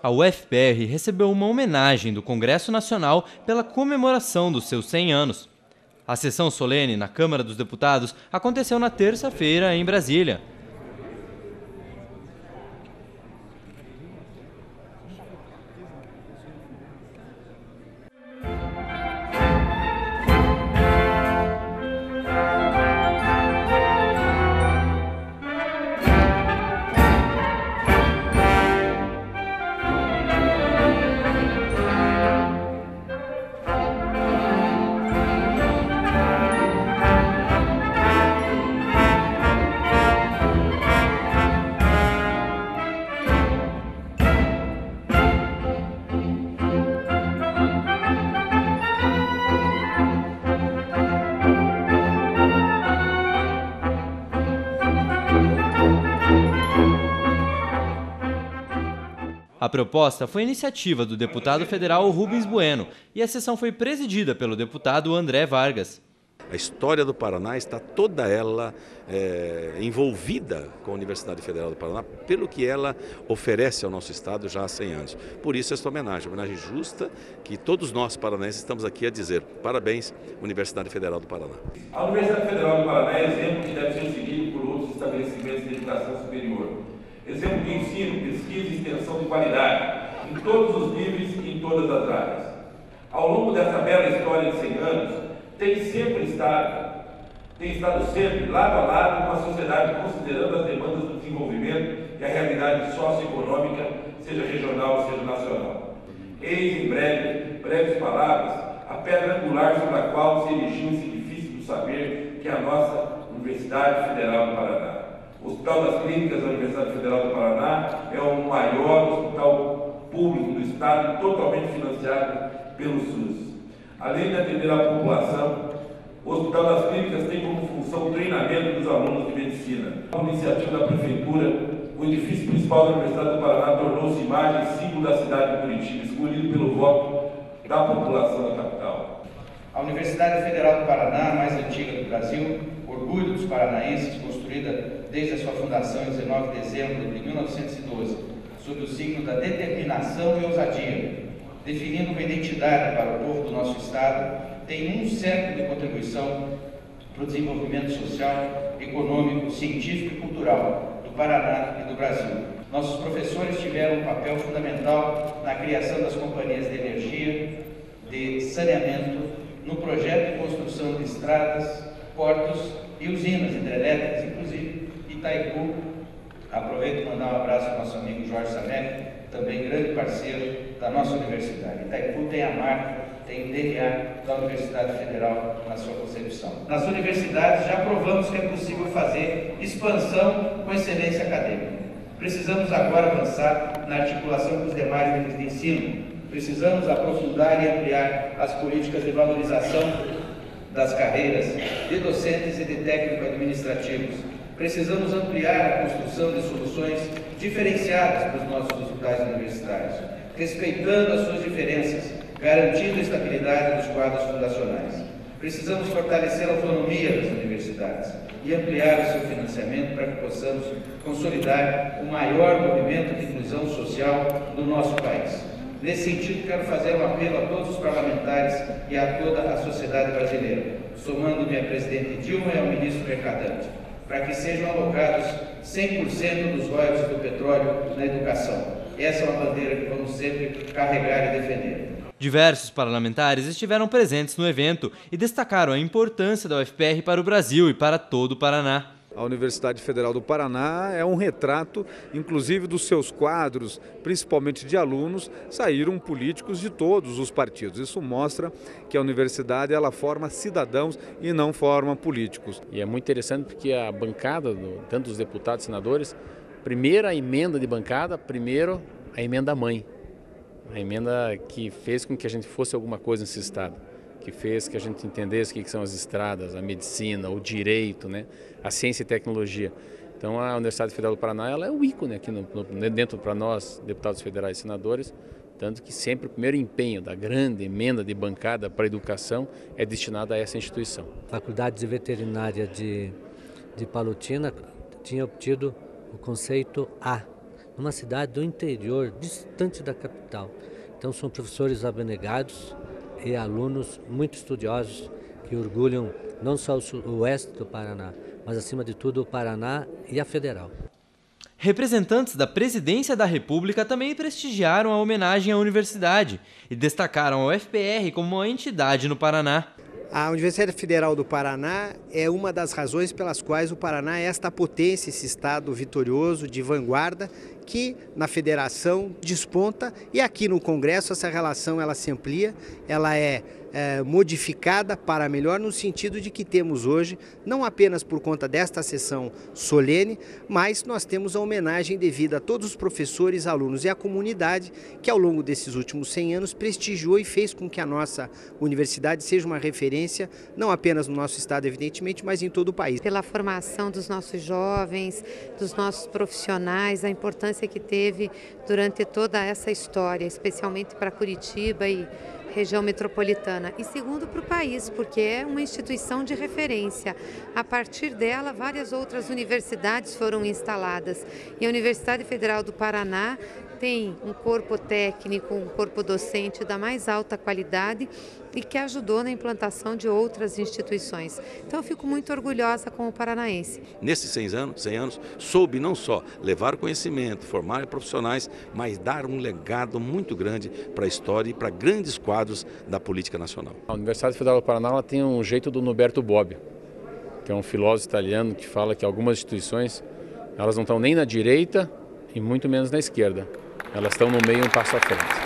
A UFPR recebeu uma homenagem do Congresso Nacional pela comemoração dos seus 100 anos. A sessão solene na Câmara dos Deputados aconteceu na terça-feira em Brasília. A proposta foi iniciativa do deputado federal Rubens Bueno e a sessão foi presidida pelo deputado André Vargas. A história do Paraná está toda ela envolvida com a Universidade Federal do Paraná, pelo que ela oferece ao nosso estado já há 100 anos. Por isso esta homenagem justa que todos nós paranaenses estamos aqui a dizer. Parabéns, Universidade Federal do Paraná. A Universidade Federal do Paraná é exemplo que deve ser seguido por outros estabelecimentos de educação superior. Exemplo de ensino, pesquisa e extensão de qualidade, em todos os níveis e em todas as áreas. Ao longo dessa bela história de 100 anos, tem estado sempre lado a lado com a sociedade, considerando as demandas do desenvolvimento e a realidade socioeconômica, seja regional, seja nacional. Eis, em breves palavras, a pedra angular sobre a qual se erigiu esse edifício do saber, que é a nossa Universidade Federal do Paraná. O Hospital das Clínicas da Universidade Federal do Paraná é o maior hospital público do estado, totalmente financiado pelo SUS. Além de atender a população, o Hospital das Clínicas tem como função o treinamento dos alunos de medicina. Por iniciativa da Prefeitura, o edifício principal da Universidade do Paraná tornou-se imagem e símbolo da cidade de Curitiba, escolhido pelo voto da população da capital. A Universidade Federal do Paraná, a mais antiga do Brasil, orgulho dos paranaenses, construída desde a sua fundação em 19 de dezembro de 1912, sob o signo da determinação e ousadia, definindo uma identidade para o povo do nosso estado, tem um século de contribuição para o desenvolvimento social, econômico, científico e cultural do Paraná e do Brasil. Nossos professores tiveram um papel fundamental na criação das companhias de energia, de saneamento, no projeto de construção de estradas, portos e usinas hidrelétricas, inclusive Itaipu. Aproveito para mandar um abraço ao nosso amigo Jorge Samek, também grande parceiro da nossa universidade. Itaipu tem a marca, tem o DNA da Universidade Federal na sua concepção. Nas universidades já provamos que é possível fazer expansão com excelência acadêmica. Precisamos agora avançar na articulação com os demais níveis de ensino. Precisamos aprofundar e ampliar as políticas de valorização das carreiras de docentes e de técnicos administrativos. Precisamos ampliar a construção de soluções diferenciadas para os nossos hospitais universitários, respeitando as suas diferenças, garantindo a estabilidade dos quadros fundacionais. Precisamos fortalecer a autonomia das universidades e ampliar o seu financiamento para que possamos consolidar o maior movimento de inclusão social do nosso país. Nesse sentido, quero fazer um apelo a todos os parlamentares e a toda a sociedade brasileira, somando-me à presidente Dilma e ao ministro Mercadante, para que sejam alocados 100% dos royalties do petróleo na educação. Essa é uma bandeira que vamos sempre carregar e defender. Diversos parlamentares estiveram presentes no evento e destacaram a importância da UFPR para o Brasil e para todo o Paraná. A Universidade Federal do Paraná é um retrato, inclusive dos seus quadros, principalmente de alunos, saíram políticos de todos os partidos. Isso mostra que a universidade ela forma cidadãos e não forma políticos. E é muito interessante porque a bancada, tanto dos deputados e senadores, primeira emenda de bancada, primeiro a emenda mãe. A emenda que fez com que a gente fosse alguma coisa nesse estado, que fez que a gente entendesse o que são as estradas, a medicina, o direito, né, a ciência e tecnologia. Então a Universidade Federal do Paraná ela é o ícone aqui dentro para nós, deputados federais e senadores, tanto que sempre o primeiro empenho da grande emenda de bancada para a educação é destinado a essa instituição. A Faculdade de Veterinária de Palotina tinha obtido o conceito A, numa cidade do interior, distante da capital. Então são professores abnegados e alunos muito estudiosos que orgulham não só o oeste do Paraná, mas acima de tudo o Paraná e a Federal. Representantes da Presidência da República também prestigiaram a homenagem à universidade e destacaram a UFPR como uma entidade no Paraná. A Universidade Federal do Paraná é uma das razões pelas quais o Paraná é esta potência, esse estado vitorioso, de vanguarda, que na federação desponta, e aqui no Congresso essa relação ela se amplia, ela é modificada para melhor no sentido de que temos hoje, não apenas por conta desta sessão solene, mas nós temos a homenagem devida a todos os professores, alunos e a comunidade que ao longo desses últimos 100 anos prestigiou e fez com que a nossa universidade seja uma referência, não apenas no nosso estado evidentemente, mas em todo o país. Pela formação dos nossos jovens, dos nossos profissionais, a importância que teve durante toda essa história, especialmente para Curitiba e região metropolitana, e segundo para o país, porque é uma instituição de referência. A partir dela, várias outras universidades foram instaladas, e a Universidade Federal do Paraná tem um corpo técnico, um corpo docente da mais alta qualidade e que ajudou na implantação de outras instituições. Então eu fico muito orgulhosa como paranaense. Nesses 100 anos, soube não só levar o conhecimento, formar profissionais, mas dar um legado muito grande para a história e para grandes quadros da política nacional. A Universidade Federal do Paraná ela tem um jeito do Norberto Bobbio, que é um filósofo italiano que fala que algumas instituições elas não estão nem na direita e muito menos na esquerda. Elas estão no meio, um passo à frente.